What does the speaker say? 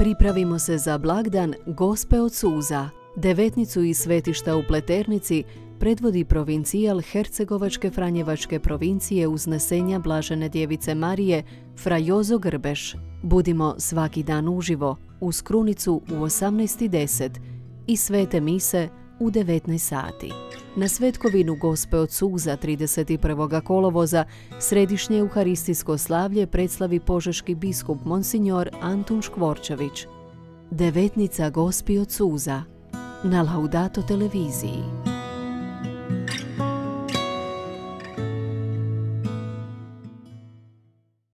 Pripravimo se za blagdan Gospe od suza. Devetnicu iz svetišta u Pleternici predvodi provincijal Hercegovačke Franjevačke provincije Uznesenja Blažene Djevice Marije fra Jozo Grbeš. Budimo svaki dan uživo uz krunicu u 18:10 i svete mise u 19 sati. Na svetkovinu Gospe od suza 31. kolovoza središnje euharistijsko slavlje predslavi požeški biskup Monsignor Antun Škvorčević. Devetnica Gospi od suza na Laudato televiziji.